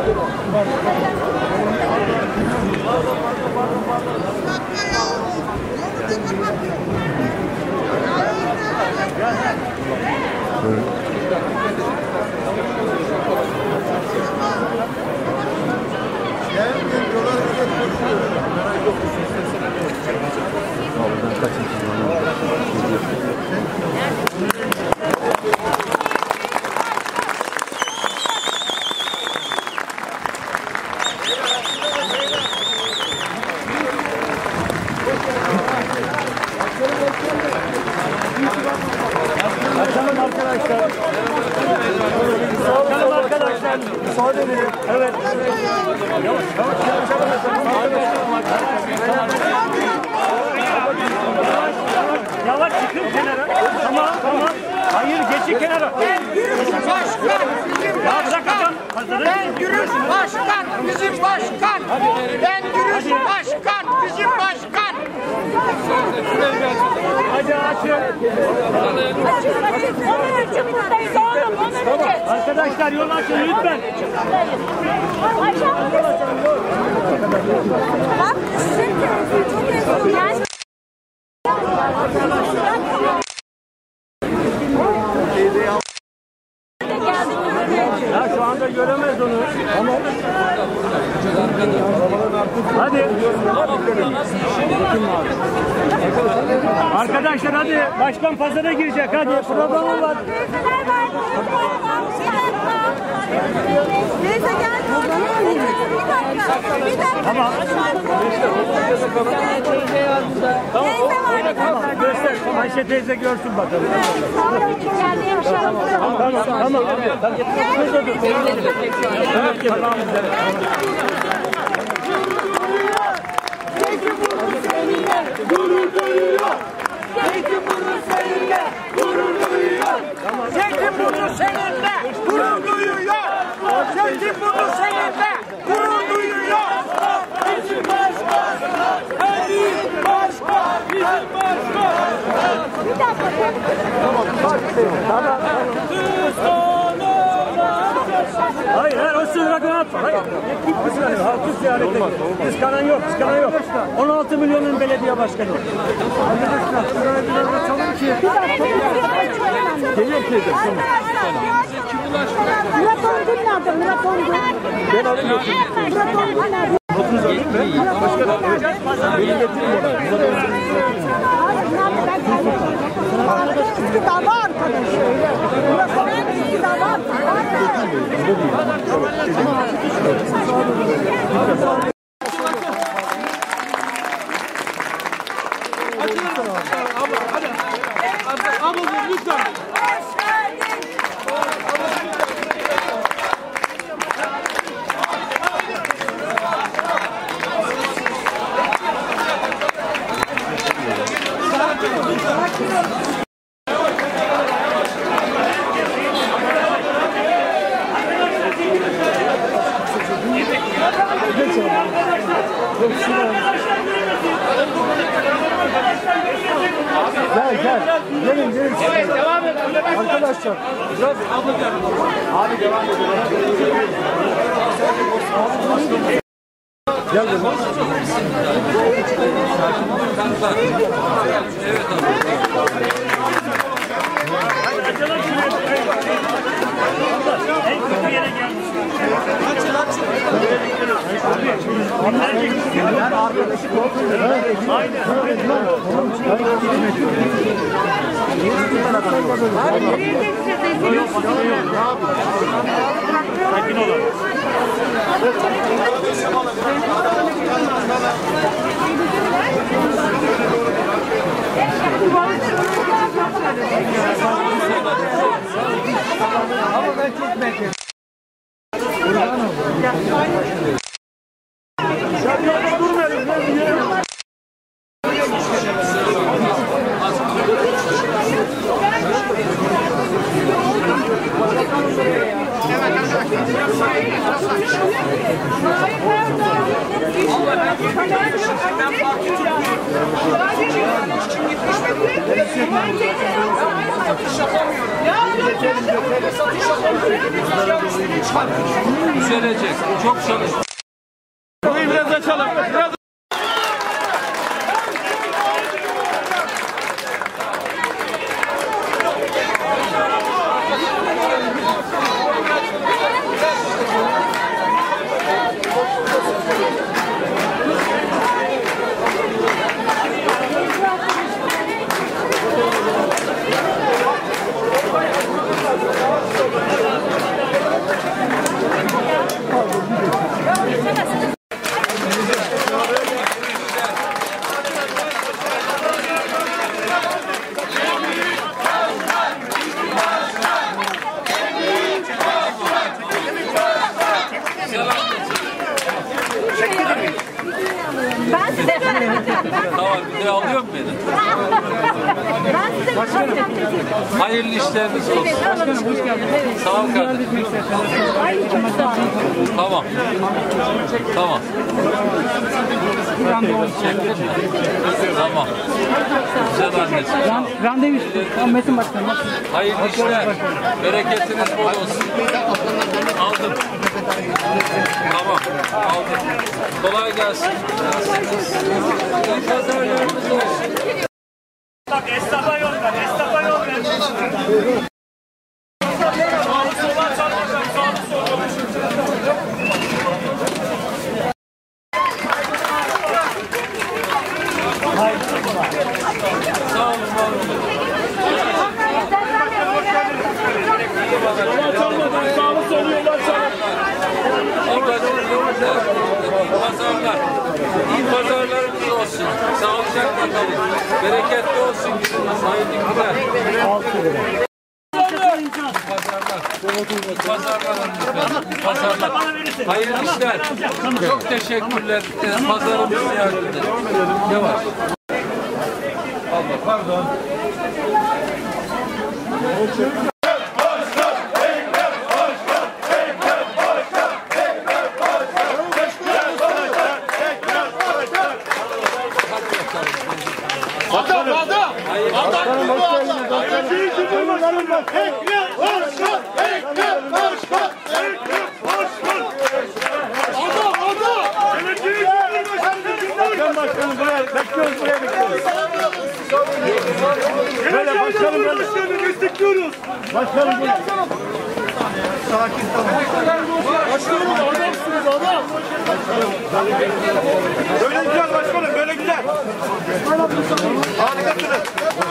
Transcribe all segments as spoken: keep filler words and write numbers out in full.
Açalım arkadaşlar. Açalım arkadaşlar. Müsaade edin. Evet. Yavaş yavaş. Yavaş çıkın kenara. Tamam tamam. Hayır geçin kenara. Ben Gürüz Başkan. Ya bırak adam. Ben Gürüz Başkan. Bizim başkan. Ben Gürüz Başkan. Bizim başkan. Hadi açın. Arkadaşlar yol açın lütfen. Bak çok yani. Ya şu anda göremez onu. Ama hadi. Arkadaşlar hadi. Başkan pazara girecek. Hadi. Programı var. Neyse gel. Bir dakika. Bir dakika. Tamam. Tamam. Göster. Ayşe teyze görsün bakalım. Tamam. Tamam. Tamam. Gurur duyuyor. Zeytinburnu seninle gurur duyuyor. Zeytinburnu seninle gurur duyuyor. Zeytinburnu seninle gurur duyuyor. Bizim başkan, bizim başkan, bizim başkan. Hayır, hayır, o sınırdan atma. Hayır. Halkı ziyarete git. Kıskanan yok, kıskanan yok. on altı milyonun belediye başkanı. Arkadaşlar, şuraya bir yere çalın ki. Geliyor ki. Murat Ongun nerede? Murat Ongun. Ben alıyorum. Murat Ongun nerede? Dokuz alayım mı? Başkanım, beni getirin oraya. Nerede? Ben kaybettim. İktidada arkadaşı. Murat Ongun iktidada arkadaşı. Ablacığım lütfen. Gel gel. Gelin gelin. Evet devam et. Arkadaşlar. Biraz abi devam edelim. Gel dedim. En kötü yere gelmiş. Açın açın. Ben arkadaşı korkuyorum. Aynen. Sakin olalım. Ama ben çok bekliyorum. Şarkıda durmayalım. Ya Düzelecek. Çok çalış. Burayı biraz açalım. Biraz Ben size Tamam, bir de alıyor mu beni? Ben size Hayırlı işleriniz olsun. Başkanım hoş geldiniz. Sağ ol kardeşim. Ay çok sağ olun. Tamam. Tamam. Tamam. Güzel anneciğim. Randevu istiyorum. Metin Başkanım. Hayırlı işler. Bereketiniz bol olsun. Aldım. Tamam. Aldım. Kolay gelsin. Pazarlarımız olsun. Bak esnafa yol ver. Esnafa yol ver. Sağlı sola çalmayacağım. Sağlı sola. Sağ olun, var olun. Sağlı solu yollar çalın. Pazarlar. İyi pazarlarımız olsun. Sağlıcakla kalın. Bereketli olsun. Hayırlı günler. Pazarlar. Pazarlar. Pazarlar. Hayırlı işler. Çok teşekkürler. Pazarımızın yardımcı. Yavaş. Allah pardon. adam adam. Adam gibi adam. Ekrem Başkan. Ekrem Başkan. Ekrem Başkan. Adam adam. Başkan başkanım buraya bekliyoruz, buraya bekliyoruz. Böyle başkanım böyle. Başkanı destekliyoruz. Başkanım buraya. Sakin tamam. Başkanım adamsınız adam. Böyle güzel başkanım, böyle güzel. Harikasınız.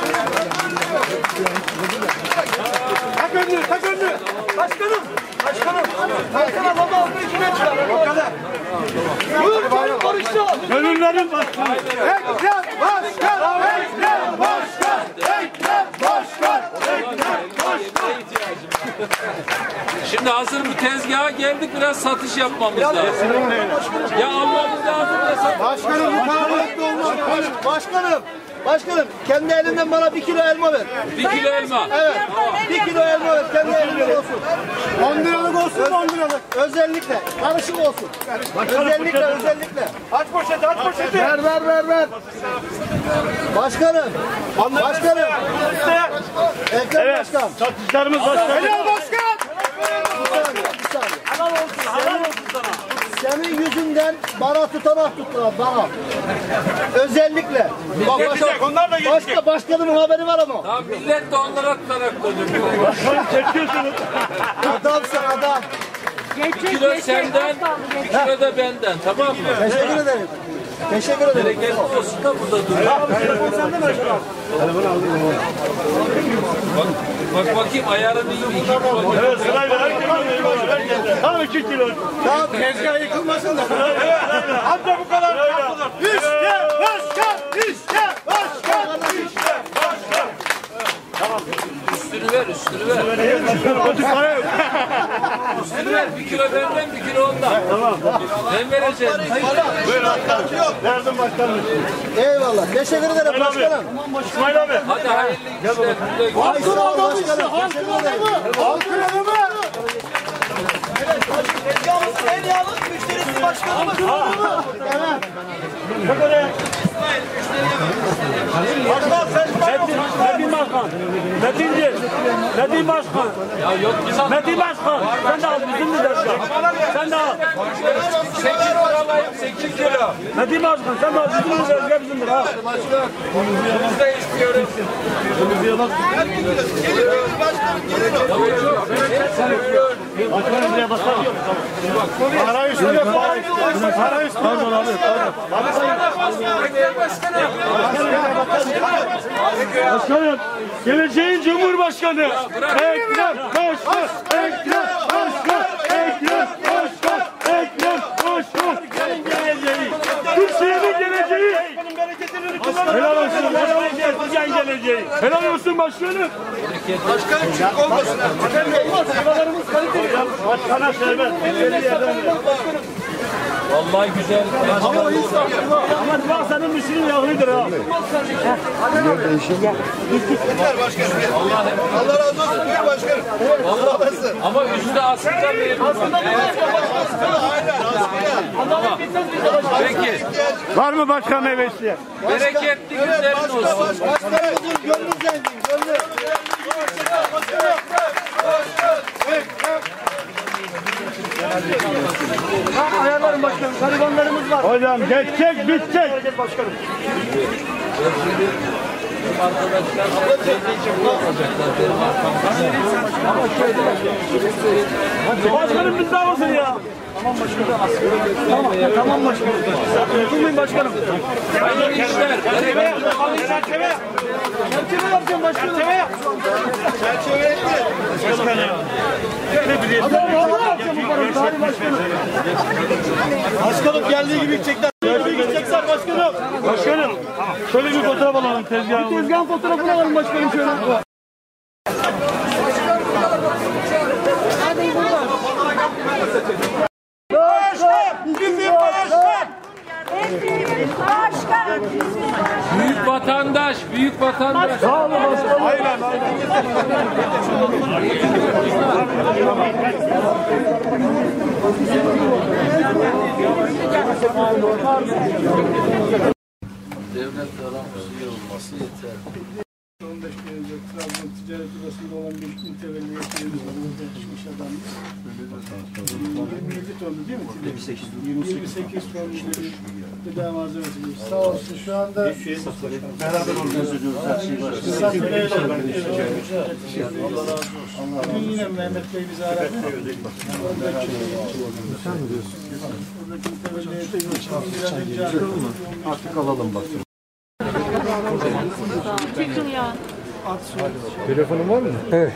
Tak önünü, tak önünü. Başkanım, başkanım. Başkanım baba aldı içine çıkar. O kadar. Buyur canım barışacağız. Gönüllerin başkanı. Ekrem Başkan, Ekrem Başkan, Ekrem Başkan, Ekrem Başkan. Şimdi hazır bu tezgaha geldik, biraz satış yapmamız lazım. Ya almamız lazım da satış. Başkanım bu kalabalıkta olmaz. Başkanım, başkanım kendi elinden bana bir kilo elma ver. Bir kilo elma. Evet, bir kilo elma ver kendi elinden olsun. on liralık olsun, on liralık. Özellikle, karışık olsun. Özellikle, özellikle. Aç poşeti, aç poşeti. Ver, ver, ver, ver. Başkanım, başkanım. Ekrem Evet, Başkan. satışlarımız başladı. Helal başkan. Bir saniye, bir saniye. Helal olsun, helal olsun sana. Senin yüzünden bana tutanak tuttular, bana. Özellikle. Bak, Geçecek, onlar da geçecek. başka, başkanımın haberi var ama. Tamam, millet de onlara tutarak dönüyor. Başkanım çekiyorsunuz. Adamsın adam. Bir kilo senden, bir kilo da benden, tamam mı? Teşekkür ederim. Teşekkür ederim. Bereketli olsun da burada duruyor. Bak, bak bakayım ayarın iyi mi? İki kilo. Evet, sırayla herkes alıyor. Tam iki kilo. Tamam, tezgah yıkılmasın da. Hatta bu kadar yapılır. İşte başkan, işte başkan, işte başkan. Üstünü ver, üstünü ver. Kötü para yok. Üstünü ver, bir kilo benden, bir kilo ondan. Tamam. Ben vereceğim. Verdim başkanım. Eyvallah. Teşekkür ederim başkanım. İsmail abi. Hadi hayırlı işler. Güle güle. Halkın adamı işte. Halkın adamı. Halkın adamı. Tezgahımızın en yalnız müşterisi başkanımız. Evet. Bak oraya. Başkan sen Metin, Metin Başkan. Metinci. Metin Başkan. Ya yok biz al. Metin Başkan. Sen de al bizim de başkan. Sen de al. sekiz lira alayım sekiz lira. Metin Başkan sen de al bizim de başkan bizimdir ha. Biz de istiyoruz. Başkanım buraya basar. Para üstüne para üstüne. Pardon abi. Başkanım, geleceğin Cumhurbaşkanı Ekrem Başkan, Ekrem Başkan, Ekrem Başkan, Ekrem Başkan. Geleceği, Türkiye'nin geleceği. Helal olsun, helal olsun, Türkiye'nin geleceği. Helal olsun başkanım. Başkanım çık olmasın. Hayvalarımız kaliteli. Başkana serbest. Vallahi güzel. Ama bak senin müşterin yağlıdır ha. Allah razı olsun Büyük Başkanım. Allah olasın. Ama üstü aslında verir. Peki. Var mı başka meyve isteyen? Bereketli günlerin olsun. Başkanımızın gönlü zengin. Gönlü. Ayarlarım başkanım. Garibanlarımız var. Hocam geçecek bitecek. Başkanım. Arkadaşlar ne olacaklar benim arkamda. Ama şöyle. Başkanım biz daha olsun ya. Tamam başkanım. Tamam, tamam başkanım. Durmayın başkanım. Hayırlı işler. Bereketli. Çerçeve. Çerçeve yapacağım başkanım. Çerçeve yap. Çerçeve etti. Başkanım. Adam valla yapacağım bu paranı. Tarih başkanım. Başkanım geldiği gibi gidecekler. Geldiği gibi gidecekler başkanım. Başkanım. Şöyle bir fotoğraf alalım tezgahın. Bir tezgahın fotoğrafını alalım başkanım şöyle. Başkan! Büyük vatandaş, büyük vatandaş. Sağ olun başkanım. Aynen, Devlet aramız iyi olması yeter. on beş gün önce Trabzon ticaret odasında olan bir mütevelli yetkilimiz var. Çalışmış adamımız. yirmi yedi tonlu değil mi? yirmi sekiz tonlu bir gıda malzemesi. Sağ olsun şu anda beraber organize ediyoruz her şeyi başkanım. Allah razı olsun. Bugün yine Mehmet Bey bizi aradı. Oradaki mütevelli yetkilimiz Artık alalım bak. Çekin ya. Telefonun var mı? Evet.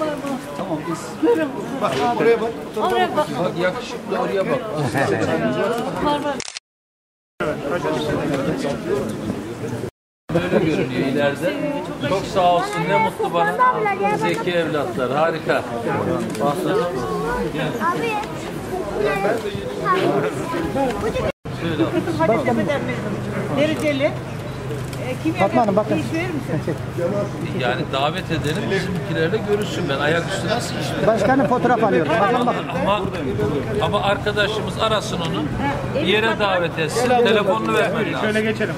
Bak oraya bak. Oraya bak. Bak yakışıklı oraya bak. Var var. Böyle görünüyor ileride. Çok sağ olsun, ne mutlu bana. Zeki evlatlar, harika. Dereceli. Fatma Hanım bakın. Yani davet edelim, bizimkilerle görüşsün. Ben ayaküstü nasıl iş? Başkanım fotoğraf alıyorum. Bakın bakın. Ama, ama arkadaşımız arasın onu. Bir yere davet etsin. Telefonunu vermen lazım. Şöyle geçelim.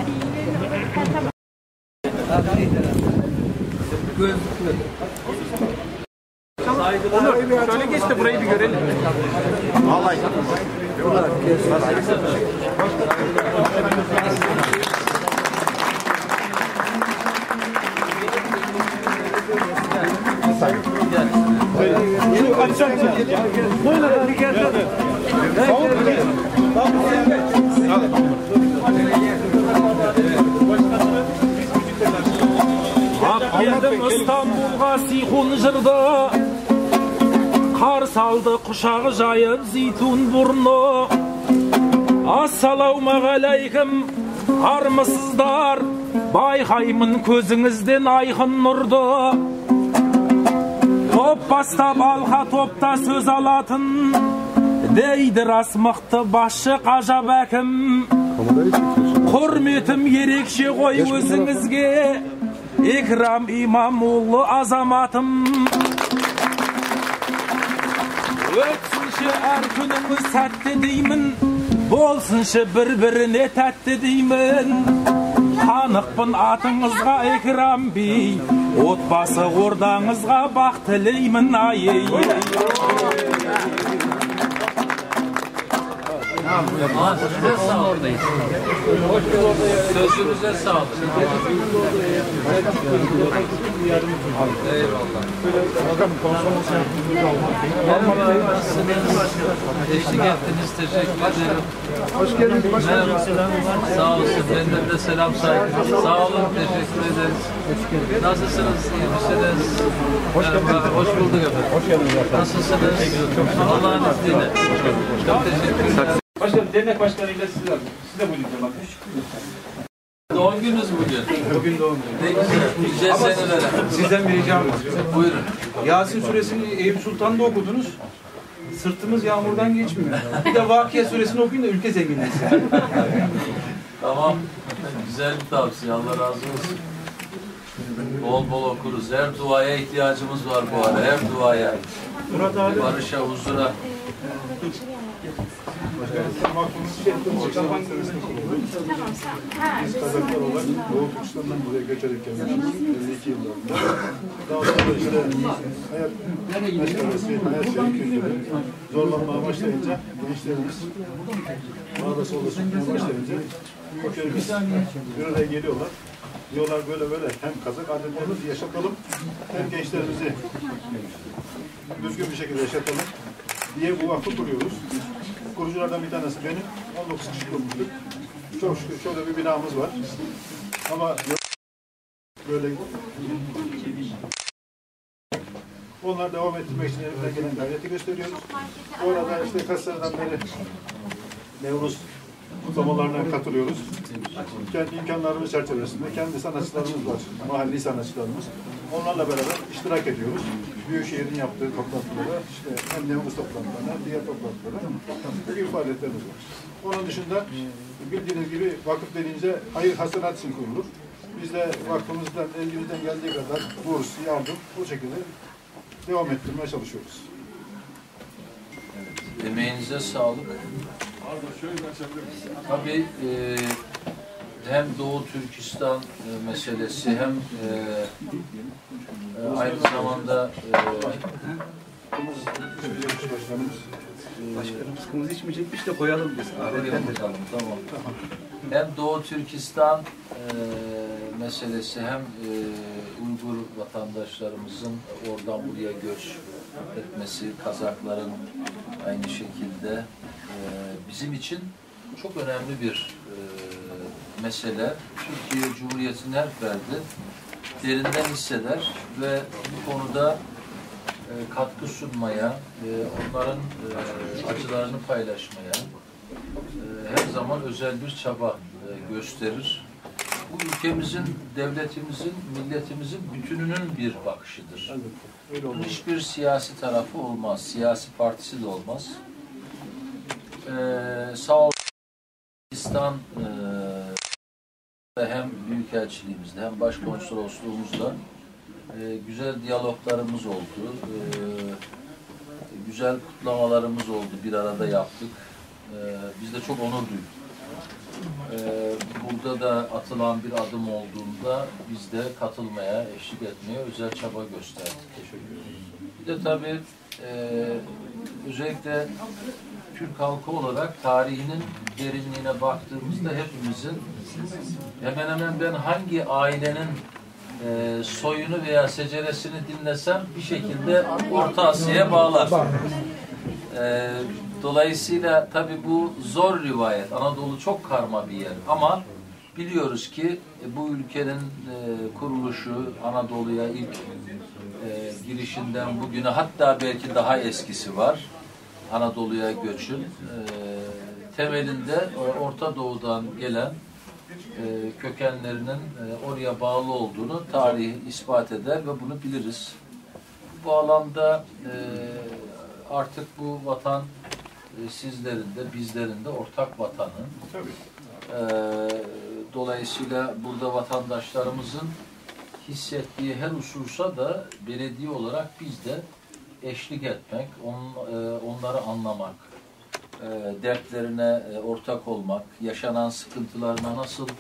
Onur, şöyle geç de burayı bir görelim. Vallahi. Ak geldim İstanbul'a Sihun jırda, kar saldı kuşağı jayıp zeytun burnu. Assalamu aleyküm armısızlar, bayhaymın közünüzden ayhın nurdu. Top bastap alha topta söz alatın, deydi rasmıqtı başı qajab əkim. Hürmetim yerekşe koy özünüzge, Ekrem İmamoğlu azamatım. Ötsünşe er günümüz sәtті deymin, bolsınşe bir-birine tәtті deymin. Tanıqpın atыңızga Ekrem Bey, Отбасы ордаңызға бақ тілеймін ай. Size sağ olun. Sözünüze sağ olun. Eyvallah. Merhaba, nasılsınız? Eşlik ettiniz, teşekkür ederim. Hoş geldiniz. Merhaba. Sağ olsun, benden de selam saygı. Sağ olun, teşekkür ederiz. Nasılsınız, iyi misiniz? Merhaba, hoş bulduk efendim. Hoş geldiniz efendim. Nasılsınız? Allah'ın izniyle. Çok teşekkür ederim. Başkanım, dernek başkanıyla siz de, siz de bugün de bakın. Doğum gününüz bugün. Bugün doğum günü. Ne güzel, güzel senelere. Sizden bir ricam var. Buyurun. Yasin suresini Eyüp Sultan'da okudunuz. Sırtımız yağmurdan geçmiyor. Bir de Vakıa suresini okuyun da ülke zenginleşsin. Tamam. Güzel bir tavsiye. Allah razı olsun. Bol bol okuruz. Her duaya ihtiyacımız var bu ara. Her duaya. Barışa, huzura. Kazaklar olarak Doğu Türkistan'dan buraya göçerek gelmişiz. elli iki yıllarında. Daha sonra işte hayat meşgalesi, hayat şerikleri zorlanmaya başlayınca gençlerimiz sağda solda sokmaya başlayınca kökerimiz bir araya geliyorlar. Diyorlar böyle böyle hem Kazak adetlerimizi yaşatalım hem gençlerimizi düzgün bir şekilde yaşatalım diye bu vakfı kuruyoruz. Kuruculardan bir tanesi benim. on dokuz kişi kurmuştuk. Çok şükür şöyle bir binamız var. Ama böyle onlar devam ettirmek için elimizden gelen gayreti gösteriyoruz. Bu arada işte kaç seneden beri Nevruz kutlamalarına katılıyoruz. Kendi imkanlarımız çerçevesinde kendi sanatçılarımız var. Mahalli sanatçılarımız. Onlarla beraber iştirak ediyoruz. Büyükşehir'in yaptığı toplantılara, işte hem Nevruz toplantılarına hem diğer toplantılara bu gibi faaliyetlerimiz var. Onun dışında bildiğiniz gibi vakıf dediğince hayır hasenat için kurulur. Biz de vakfımızdan, elimizden geldiği kadar burs, yardım bu şekilde devam ettirmeye çalışıyoruz. Emeğinize sağlık. Tabii e, hem Doğu Türkistan e, meselesi hem e, e, aynı zamanda e, Başkanımız kımız içmeyecekmiş de koyalım biz. Bakalım, tamam. Hem Doğu Türkistan e, meselesi hem e, Uygur vatandaşlarımızın oradan buraya göç etmesi, Kazakların aynı şekilde e, bizim için çok önemli bir e, mesele. Türkiye Cumhuriyeti'nin her ferdi derinden hisseder ve bu konuda e, katkı sunmaya, e, onların e, acılarını paylaşmaya e, her zaman özel bir çaba e, gösterir. Bu ülkemizin, devletimizin, milletimizin bütününün bir bakışıdır. Bunun hiçbir siyasi tarafı olmaz, siyasi partisi de olmaz. Ee, sağ olun, Pakistan e, hem Büyükelçiliğimizde hem Başkonsolosluğumuzda e, güzel diyaloglarımız oldu. E, güzel kutlamalarımız oldu, bir arada yaptık. E, biz de çok onur duyduk. Ee, burada da atılan bir adım olduğunda biz de katılmaya, eşlik etmeye özel çaba gösterdik. Teşekkür ederim. Bir de tabii e, özellikle Türk halkı olarak tarihinin derinliğine baktığımızda hepimizin hemen hemen ben hangi ailenin e, soyunu veya seceresini dinlesem bir şekilde Orta Asya'ya bağlar. E, Dolayısıyla tabii bu zor rivayet. Anadolu çok karma bir yer. Ama biliyoruz ki e, bu ülkenin e, kuruluşu Anadolu'ya ilk e, girişinden bugüne hatta belki daha eskisi var. Anadolu'ya göçün. E, temelinde e, Orta Doğu'dan gelen e, kökenlerinin e, oraya bağlı olduğunu tarih ispat eder ve bunu biliriz. Bu alanda e, artık bu vatan sizlerin de bizlerin de ortak vatanı. Ee, dolayısıyla burada vatandaşlarımızın hissettiği her hususa da belediye olarak biz de eşlik etmek, on, e, onları anlamak, e, dertlerine e, ortak olmak, yaşanan sıkıntılarına nasıl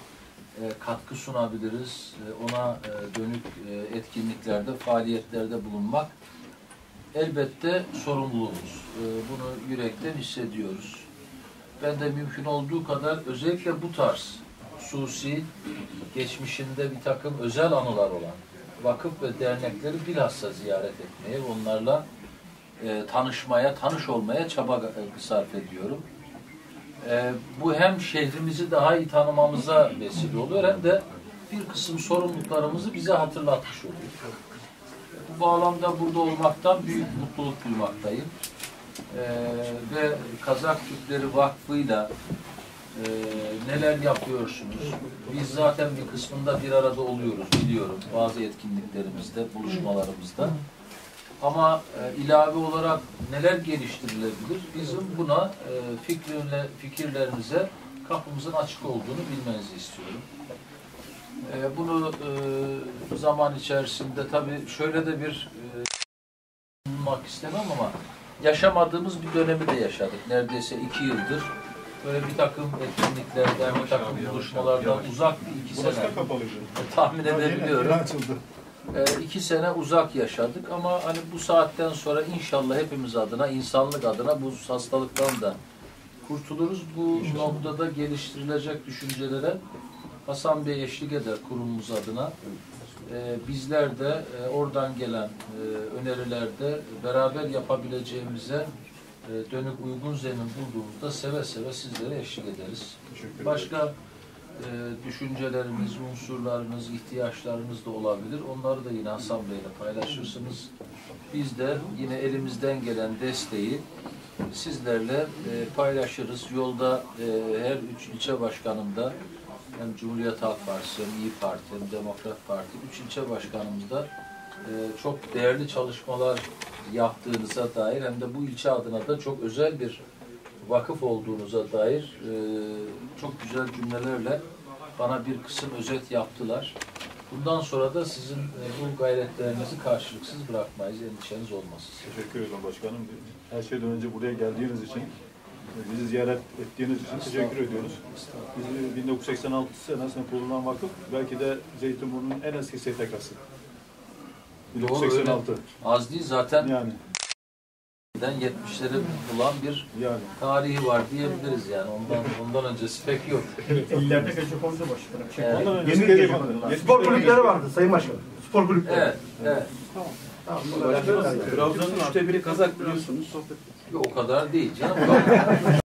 e, katkı sunabiliriz, e, ona e, dönük e, etkinliklerde, faaliyetlerde bulunmak elbette sorumluluğumuz. E, bunu yürekten hissediyoruz. Ben de mümkün olduğu kadar özellikle bu tarz hususi, geçmişinde bir takım özel anılar olan vakıf ve dernekleri bilhassa ziyaret etmeye, onlarla e, tanışmaya, tanış olmaya çaba sarf ediyorum. E, bu hem şehrimizi daha iyi tanımamıza vesile oluyor, hem de bir kısım sorumluluklarımızı bize hatırlatmış oluyor. Bu bağlamda burada olmaktan büyük mutluluk duymaktayım. E, ve Kazak Türkleri Vakfı'yla e, neler yapıyorsunuz? Biz zaten bir kısmında bir arada oluyoruz, biliyorum. Bazı etkinliklerimizde, buluşmalarımızda. Ama e, ilave olarak neler geliştirilebilir? Bizim buna e, fikrinle, fikirlerinize kapımızın açık olduğunu bilmenizi istiyorum. E, bunu e, zaman içerisinde tabii şöyle de bir e, bulmak istemem ama yaşamadığımız bir dönemi de yaşadık. Neredeyse iki yıldır böyle bir takım etkinliklerden, bir takım buluşmalardan uzak bir iki sene tahmin edebiliyorum. E, iki sene uzak yaşadık ama hani bu saatten sonra inşallah hepimiz adına, insanlık adına bu hastalıktan da kurtuluruz. Bu noktada geliştirilecek düşüncelere Hasan Bey eşlik eder kurumumuz adına. E, bizler de e, oradan gelen e, önerilerde beraber yapabileceğimize e, dönük uygun zemin bulduğumuzda seve seve sizlere eşlik ederiz. Başka e, düşünceleriniz, unsurlarınız, ihtiyaçlarınız da olabilir. Onları da yine Hasan Bey'le paylaşırsınız. Biz de yine elimizden gelen desteği sizlerle e, paylaşırız. Yolda e, her üç ilçe başkanımda hem Cumhuriyet Halk Partisi, hem İYİ Parti, hem Demokrat Parti, üç ilçe başkanımızda e, çok değerli çalışmalar yaptığınıza dair, hem de bu ilçe adına da çok özel bir vakıf olduğunuza dair e, çok güzel cümlelerle bana bir kısım özet yaptılar. Bundan sonra da sizin e, bu gayretlerinizi karşılıksız bırakmayız, endişeniz olmasın. Teşekkür ederim başkanım. Her şeyden önce buraya geldiğiniz için, bizi ziyaret ettiğiniz için teşekkür ediyoruz. Biz bin dokuz yüz seksen altı senesinde kurulan vakıf, belki de Zeytinburnu'nun en eski S T K'sı. bin dokuz yüz seksen altı. Az değil zaten. Yani. yetmişleri bulan bir yani tarihi var diyebiliriz yani. Ondan ondan öncesi pek yok. İllerde gece kondu başkanım. Evet. Ondan öncesi gece spor kulüpleri vardı Sayın Başkanım. Spor kulüpleri. Evet, evet. Tamam. Trabzon'un üçte biri Kazak biliyorsunuz. O kadar değil canım.